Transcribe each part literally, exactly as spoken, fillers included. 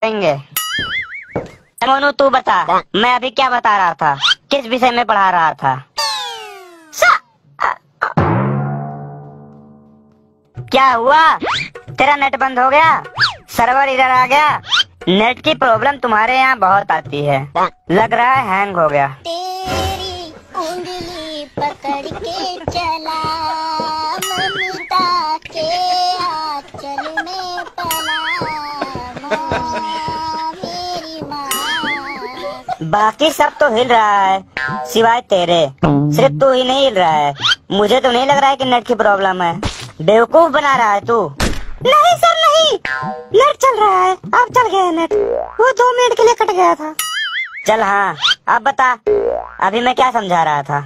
देंगे। मोनू तू बता, मैं अभी क्या बता रहा था, किस विषय में पढ़ा रहा था? क्या हुआ, तेरा नेट बंद हो गया, सर्वर इधर आ गया? नेट की प्रॉब्लम तुम्हारे यहाँ बहुत आती है, लग रहा है हैंग हो गया। तेरी उंगली पकड़ के चला ममता के आंचल में पला माँ मेरी माँ। बाकी सब तो हिल रहा है सिवाय तेरे, सिर्फ तू ही नहीं हिल रहा है। मुझे तो नहीं लग रहा है कि नेट की प्रॉब्लम है, बेवकूफ बना रहा है तू। नहीं सर नहीं, नेट चल रहा है, अब चल गया नेट, वो दो मिनट के लिए कट गया था। चल हाँ अब बता, अभी मैं क्या समझा रहा था?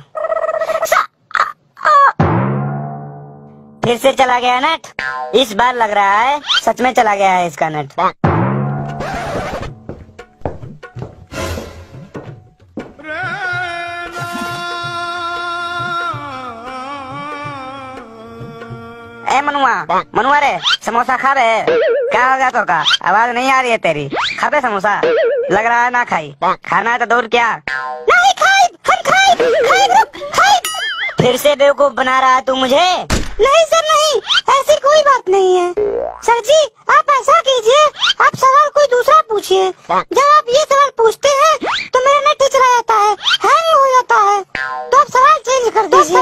फिर से चला गया नेट, इस बार लग रहा है सच में चला गया है इसका नेट। ए मनुआ, मनुआ रे समोसा खा बे। क्या हो गया तो का, आवाज नहीं आ रही है तेरी, खा बे समोसा। लग रहा है ना खाई, खाना है तो दूर क्या। नहीं खाई, हम खाई, खाई, खाई। फिर से बेवकूफ बना रहा है तू मुझे। नहीं सर नहीं, ऐसी कोई बात नहीं है। सर जी आप ऐसा कीजिए, आप सवाल कोई दूसरा पूछिए। जब आप ये सवाल पूछते हैं तो मेरा नेट ही चला जाता है, हैंग हो जाता है, तो आप सवाल चेंज कर दीजिए।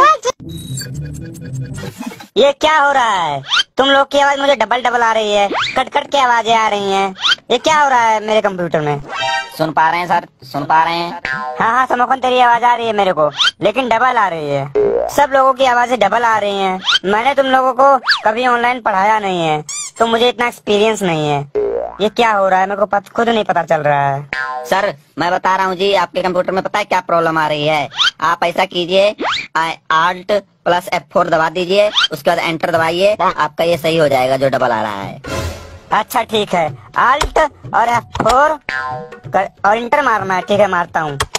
ये क्या हो रहा है? तुम लोग की आवाज मुझे डबल डबल आ रही है, कट कट के आवाजें आ रही हैं। ये क्या हो रहा है मेरे कंप्यूटर में? सुन पा रहे हैं सर, सुन पा रहे हैं। हाँ हाँ समोखन तेरी आवाज आ रही है मेरे को, लेकिन डबल आ रही है। सब लोगों की आवाजें डबल आ रही हैं। मैंने तुम लोगों को कभी ऑनलाइन पढ़ाया नहीं है, तो मुझे इतना एक्सपीरियंस नहीं है। ये क्या हो रहा है मेरे को पत, खुद नहीं पता चल रहा है। सर मैं बता रहा हूँ जी, आपके कंप्यूटर में पता है क्या प्रॉब्लम आ रही है? आप ऐसा कीजिए, आल्ट प्लस एफ फोर दबा दीजिए, उसके बाद एंटर दबाइए, आपका ये सही हो जाएगा जो डबल आ रहा है। अच्छा ठीक है, आल्ट और एफ फोर और इंटर मारना है। ठीक है मारता हूँ।